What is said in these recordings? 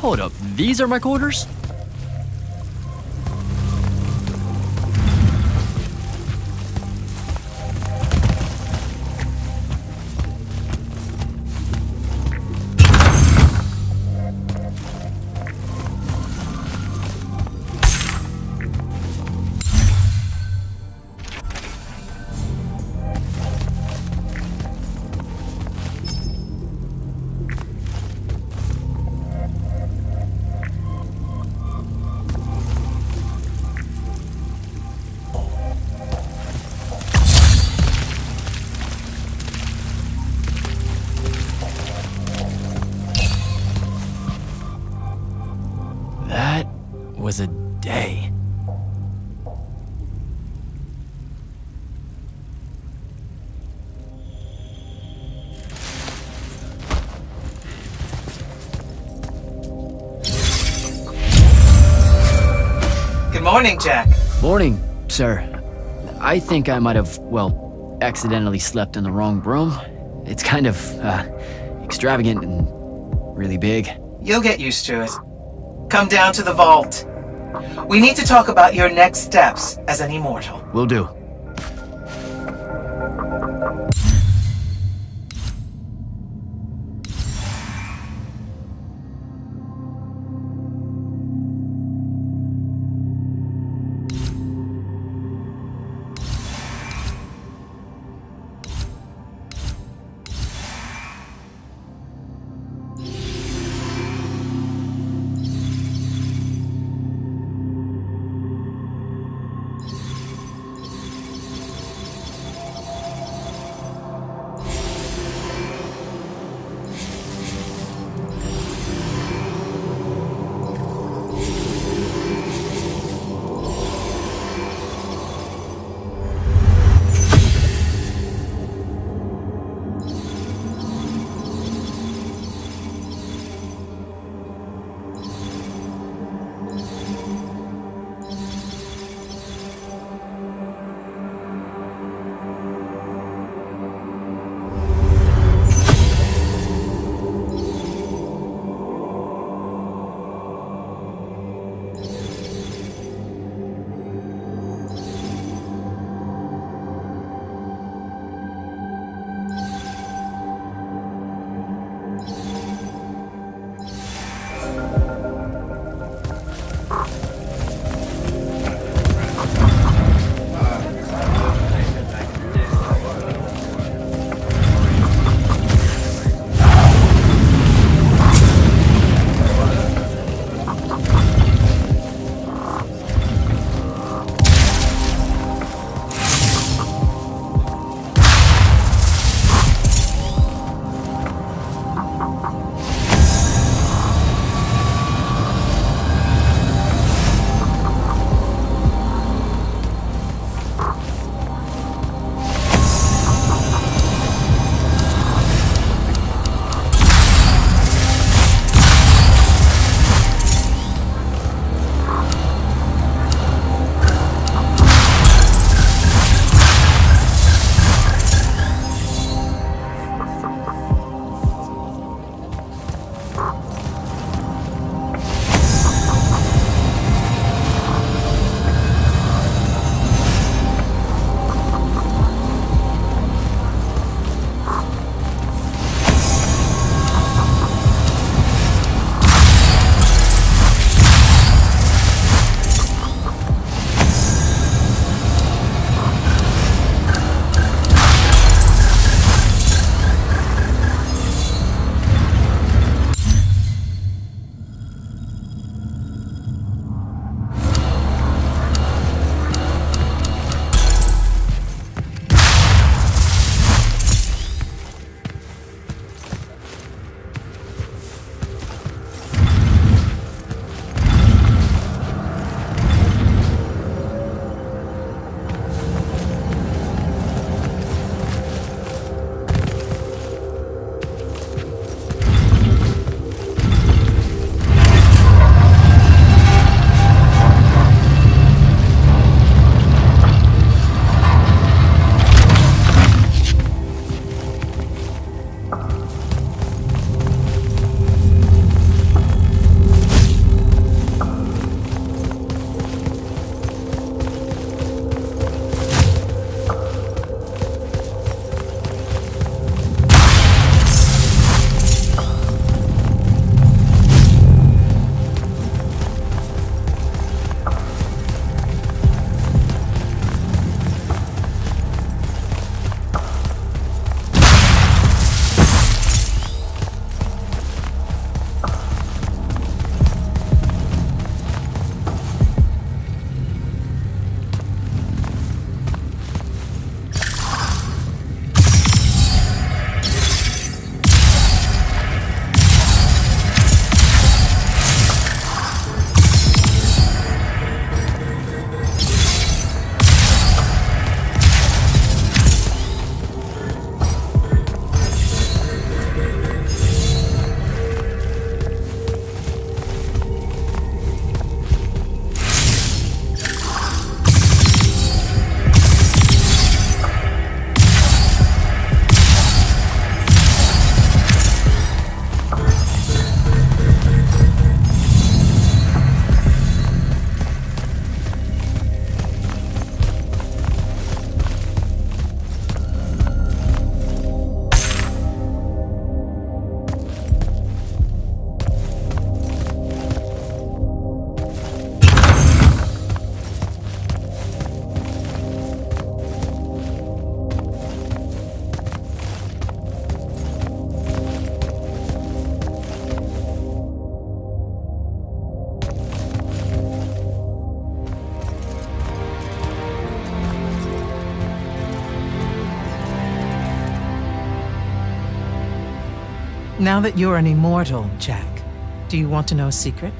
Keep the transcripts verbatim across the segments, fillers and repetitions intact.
Hold up, these are my quarters? Was a day. Good morning, Jack. Morning, sir. I think I might have, well, accidentally slept in the wrong room. It's kind of, uh, extravagant and really big. You'll get used to it. Come down to the vault. We need to talk about your next steps as an immortal. Will do. Now that you're an immortal, Jack, do you want to know a secret?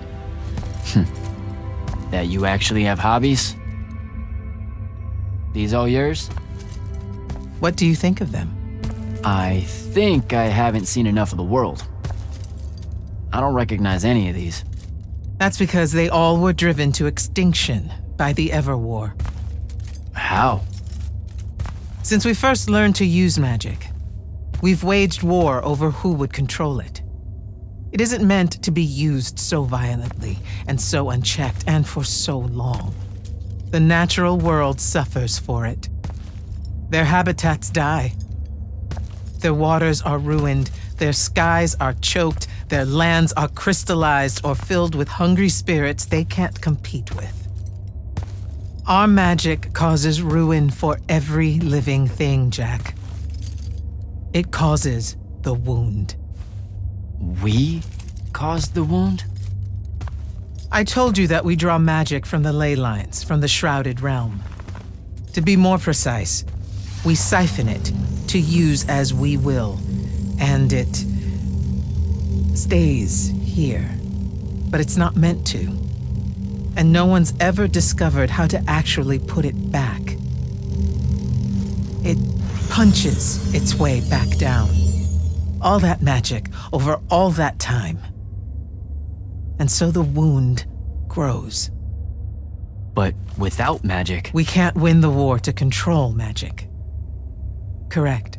That you actually have hobbies? These all yours? What do you think of them? I think I haven't seen enough of the world. I don't recognize any of these. That's because they all were driven to extinction by the Everwar. How? Since we first learned to use magic, we've waged war over who would control it. It isn't meant to be used so violently and so unchecked and for so long. The natural world suffers for it. Their habitats die. Their waters are ruined, their skies are choked, their lands are crystallized or filled with hungry spirits they can't compete with. Our magic causes ruin for every living thing, Jack. It causes the wound. We caused the wound? I told you that we draw magic from the ley lines, from the Shrouded Realm. To be more precise, we siphon it to use as we will, and it stays here. But it's not meant to. And no one's ever discovered how to actually put it back. It punches its way back down. All that magic over all that time. And so the wound grows. But without magic... We can't win the war to control magic. Correct.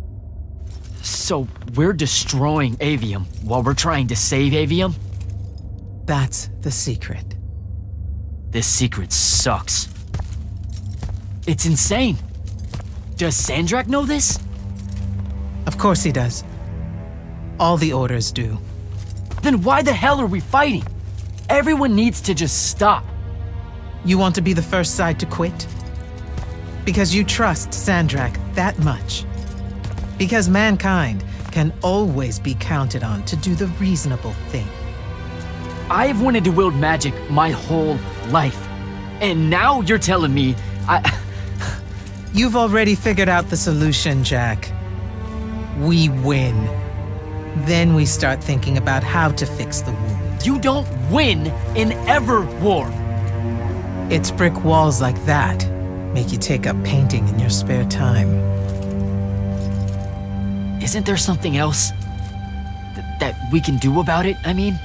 So we're destroying Aveum while we're trying to save Aveum? That's the secret. This secret sucks. It's insane. Does Sandrak know this? Of course he does. All the orders do. Then why the hell are we fighting? Everyone needs to just stop. You want to be the first side to quit? Because you trust Sandrak that much. Because mankind can always be counted on to do the reasonable thing. I've wanted to wield magic my whole life. And now you're telling me I... You've already figured out the solution, Jack. We win. Then we start thinking about how to fix the wound. You don't win in ever war. It's brick walls like that make you take up painting in your spare time. Isn't there something else th that we can do about it, I mean?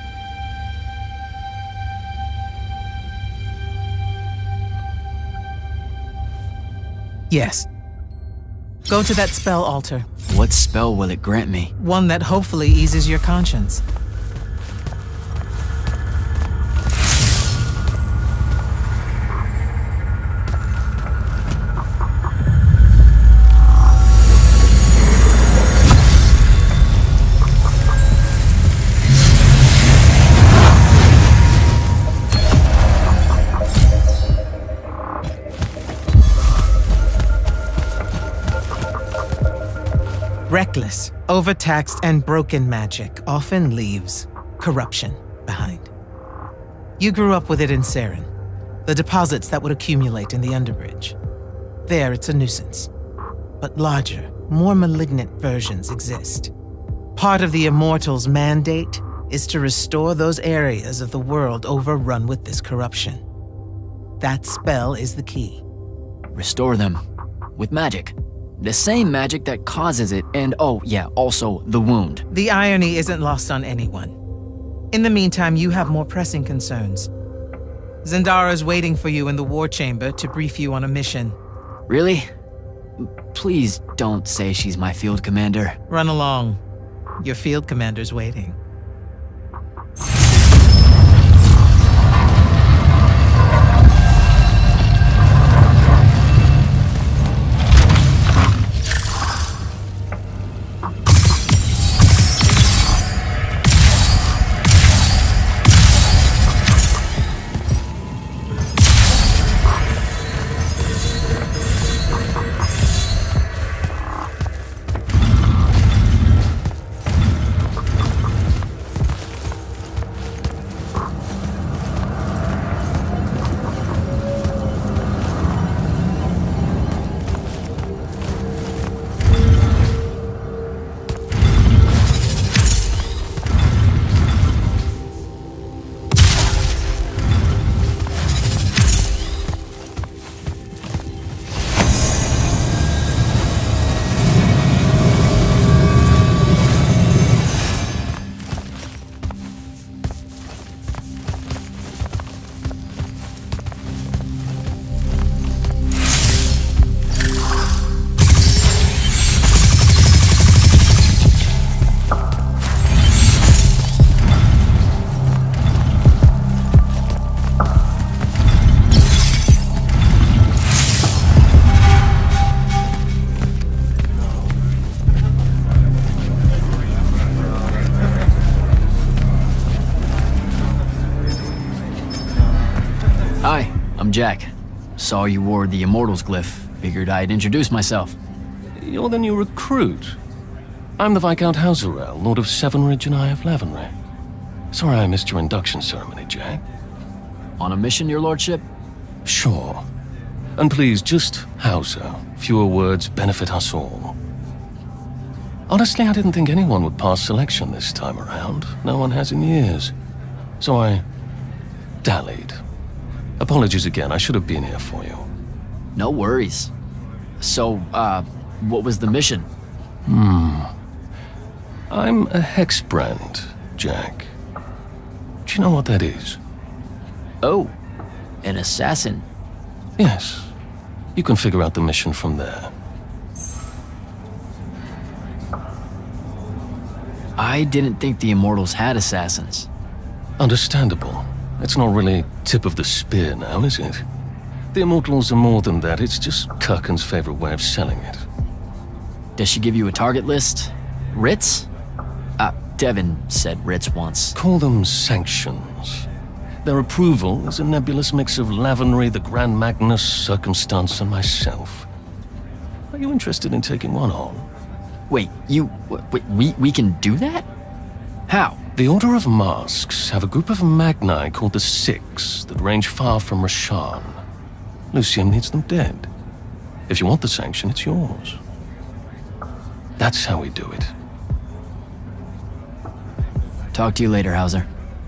Yes. Go to that spell altar. What spell will it grant me? One that hopefully eases your conscience. Reckless, overtaxed, and broken magic often leaves corruption behind. You grew up with it in Saren, the deposits that would accumulate in the Underbridge. There, it's a nuisance. But larger, more malignant versions exist. Part of the Immortals' mandate is to restore those areas of the world overrun with this corruption. That spell is the key. Restore them with magic. The same magic that causes it, and oh yeah, also the wound. The irony isn't lost on anyone. In the meantime, you have more pressing concerns. Zendara's waiting for you in the war chamber to brief you on a mission. Really? Please don't say she's my field commander. Run along. Your field commander's waiting. I'm Jack. Saw you wore the Immortals glyph. Figured I'd introduce myself. You're the new recruit. I'm the Viscount Hauserel, Lord of Sevenridge and Eye of Lavenry. Sorry I missed your induction ceremony, Jack. On a mission, your lordship? Sure. And please, just Hauser. Fewer words benefit us all. Honestly, I didn't think anyone would pass selection this time around. No one has in years. So I dallied. Apologies again, I should have been here for you. No worries. So, uh, what was the mission? Hmm. I'm a hexbrand, Jack. Do you know what that is? Oh, an assassin. Yes. You can figure out the mission from there. I didn't think the Immortals had assassins. Understandable. It's not really tip of the spear now, is it? The Immortals are more than that, it's just Kirkin's favorite way of selling it. Does she give you a target list? Writs? Uh, Devin said writs once. Call them sanctions. Their approval is a nebulous mix of Lavenry, the Grand Magnus, Circumstance, and myself. Are you interested in taking one on? Wait, you... Wait, we, we can do that? How? The Order of Masks have a group of Magni called the Six that range far from Rashan. Lucian needs them dead. If you want the sanction, it's yours. That's how we do it. Talk to you later, Hauser.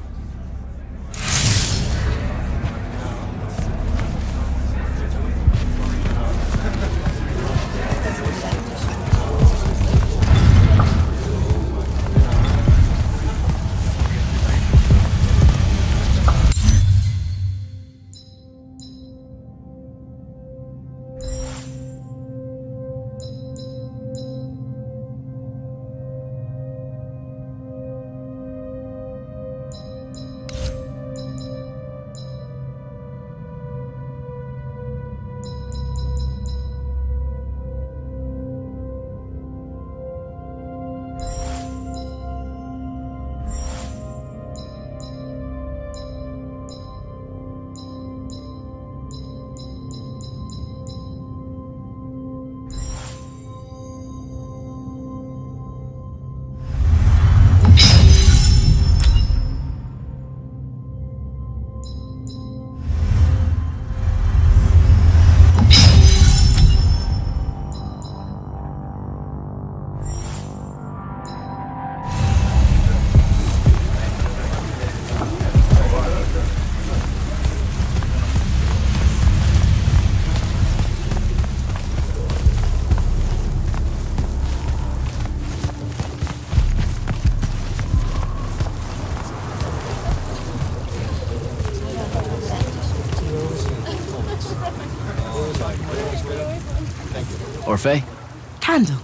Orphe? Candle.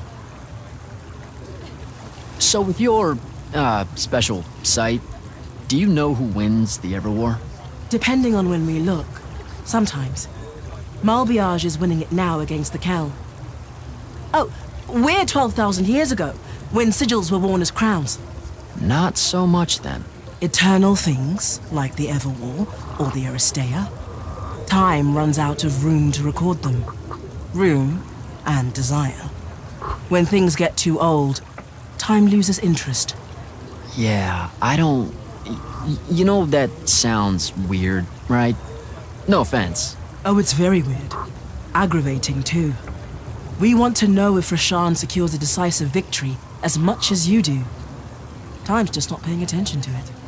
So with your, uh, special sight, do you know who wins the Everwar? Depending on when we look. Sometimes. Malbiage is winning it now against the Kel. Oh, we're twelve thousand years ago, when sigils were worn as crowns. Not so much then. Eternal things, like the Everwar or the Aristea. Time runs out of room to record them. Room and desire. When things get too old, time loses interest. Yeah, I don't... Y you know, that sounds weird, right? No offense. Oh, it's very weird. Aggravating, too. We want to know if Rashan secures a decisive victory as much as you do. Time's just not paying attention to it.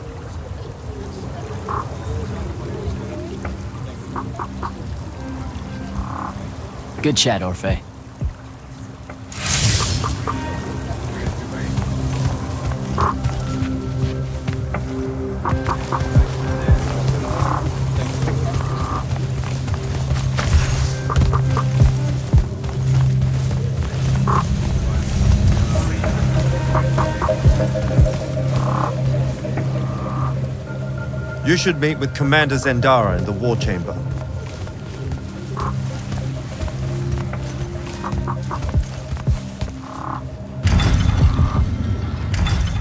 Good chat, Orphe. You should meet with Commander Zendara in the War Chamber.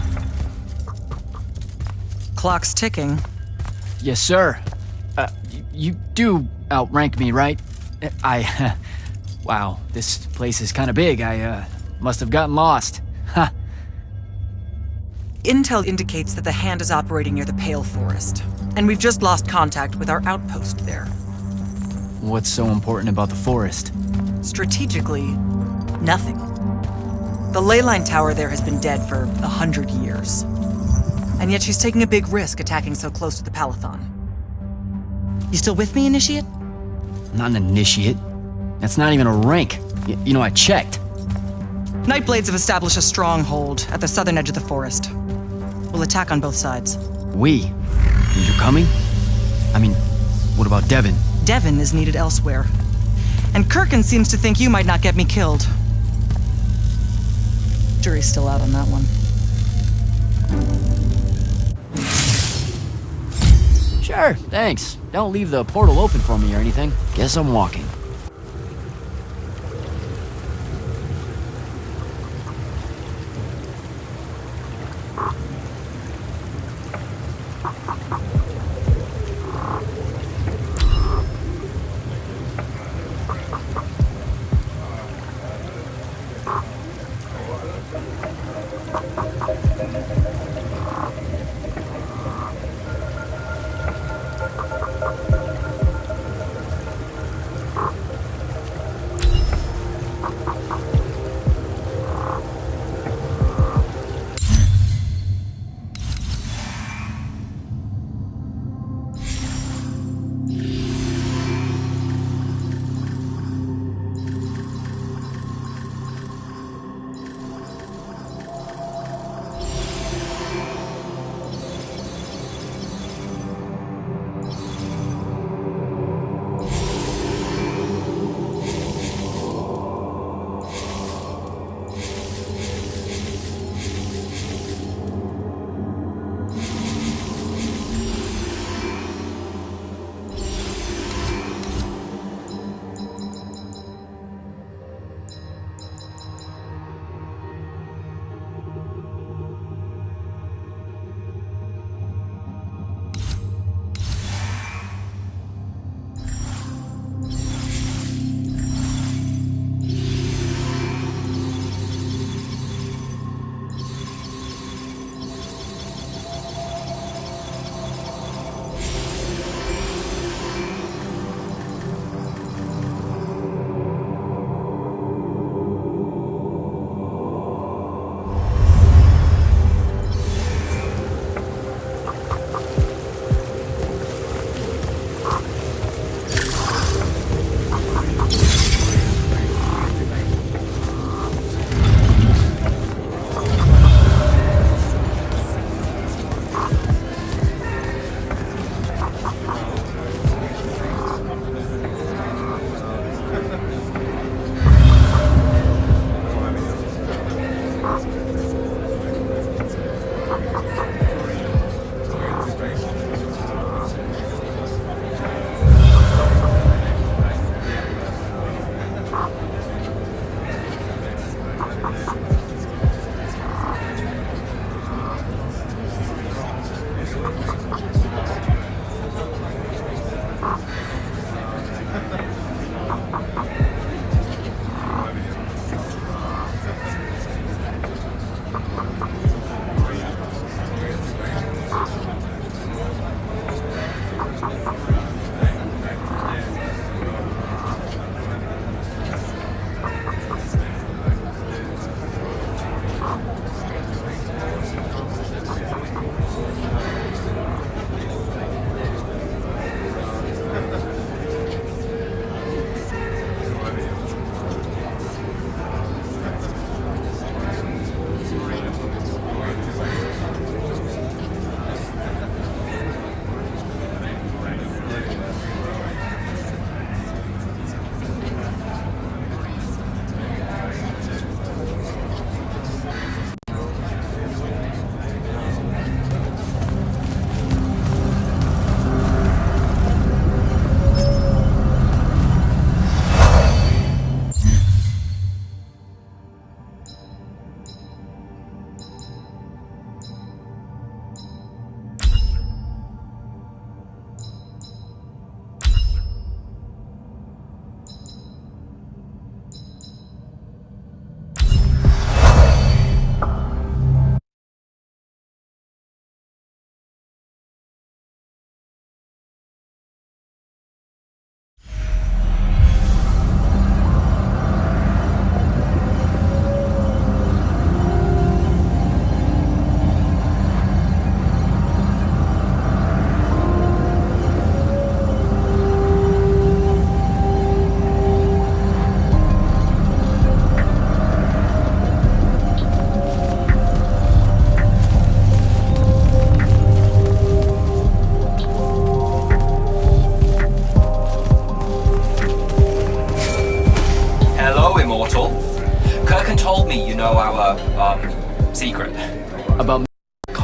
Clock's ticking. Yes, sir. Uh, you do outrank me, right? I, wow, this place is kind of big. I, uh, must have gotten lost. Ha. Intel indicates that the Hand is operating near the Pale Forest, and we've just lost contact with our outpost there. What's so important about the forest? Strategically, nothing. The ley line tower there has been dead for a hundred years. And yet she's taking a big risk attacking so close to the Palathon. You still with me, Initiate? Not an initiate. That's not even a rank. Y you know, I checked. Nightblades have established a stronghold at the southern edge of the forest. We'll attack on both sides. We? And you're coming? I mean, what about Devin? Devin is needed elsewhere. And Kirkin seems to think you might not get me killed. Jury's still out on that one. Sure, thanks. Don't leave the portal open for me or anything. Guess I'm walking.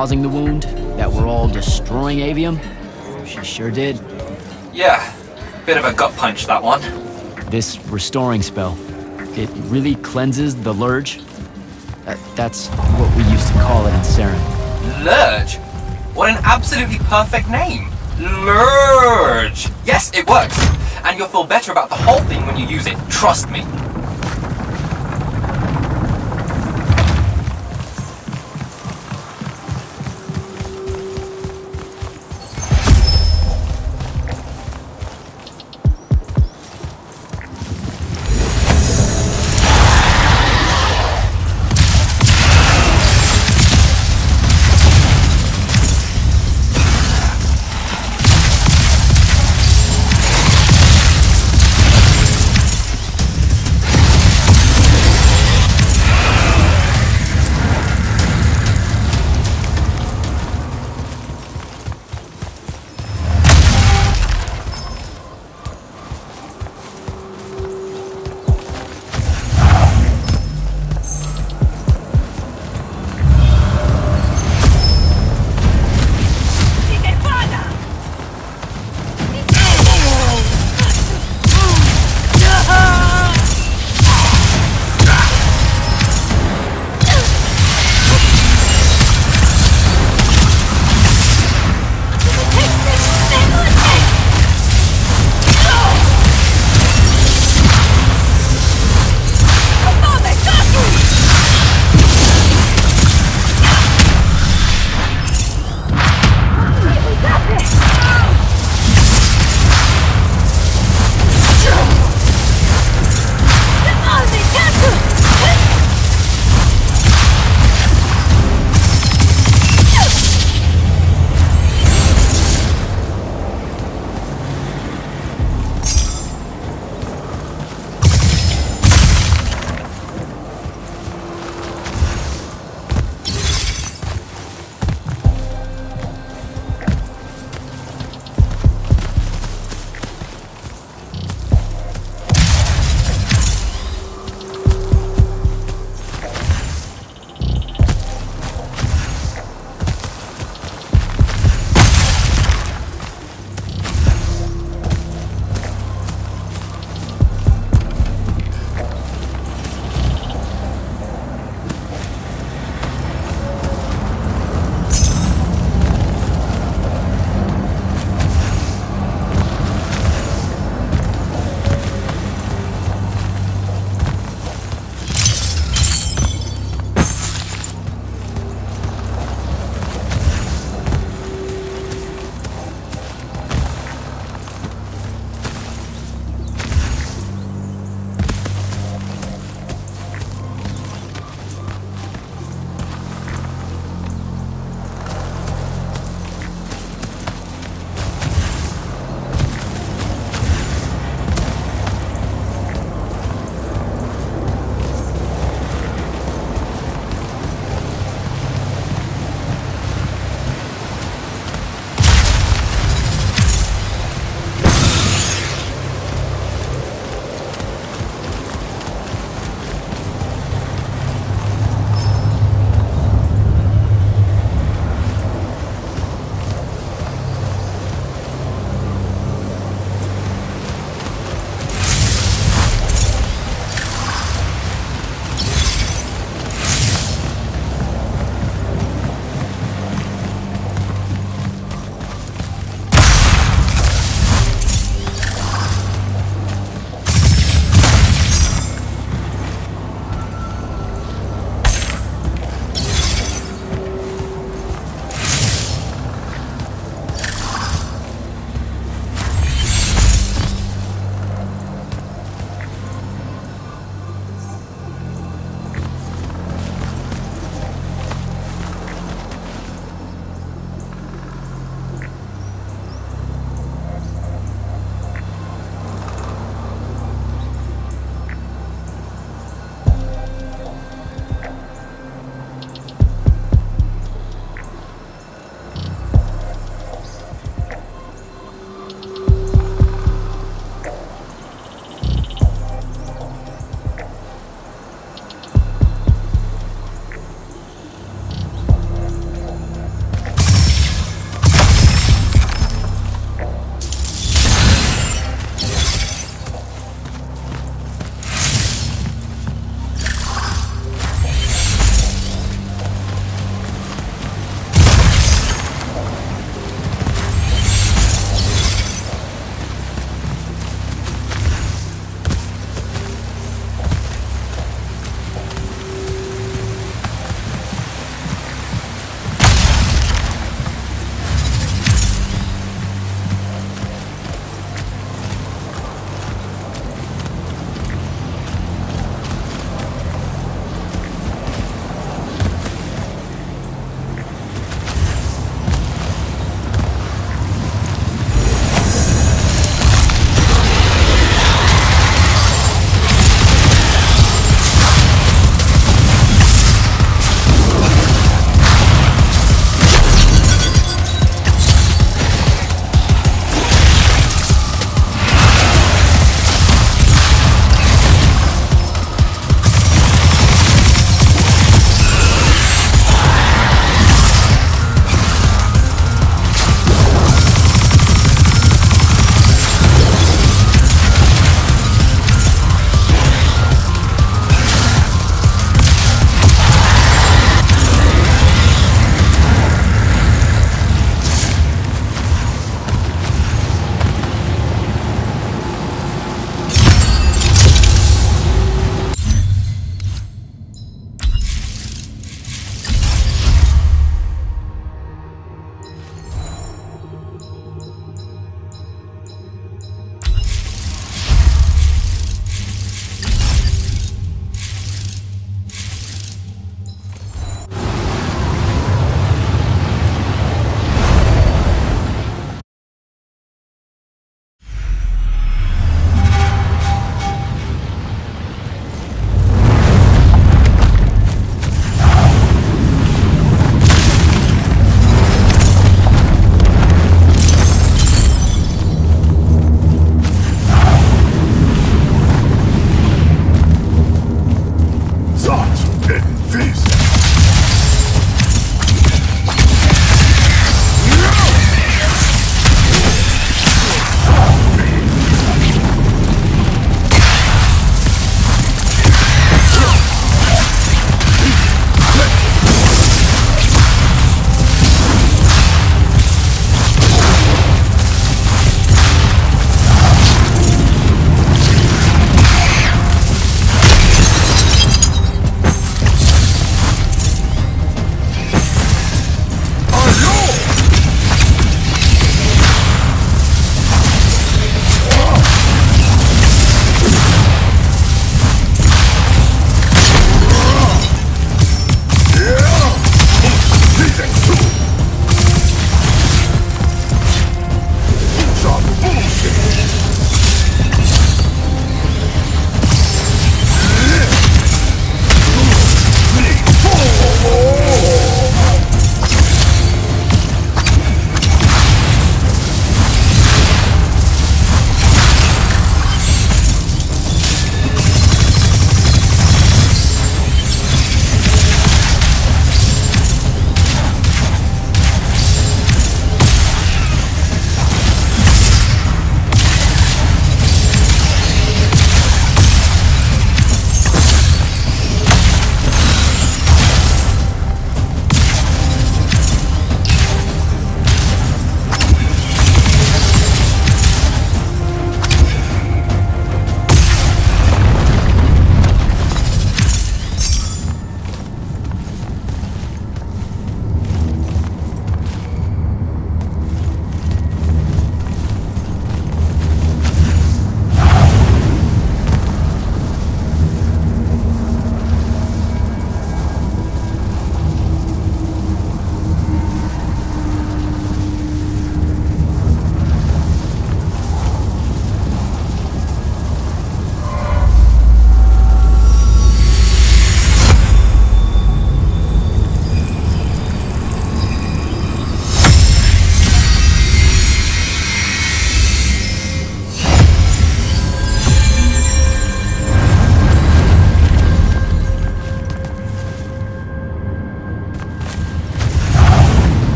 causing the wound, that we're all destroying Aveum? She sure did. Yeah, bit of a gut punch, that one. This restoring spell, it really cleanses the Lurge? That, that's what we used to call it in Saren. Lurge? What an absolutely perfect name. Lurge! Yes, it works. And you'll feel better about the whole thing when you use it. Trust me.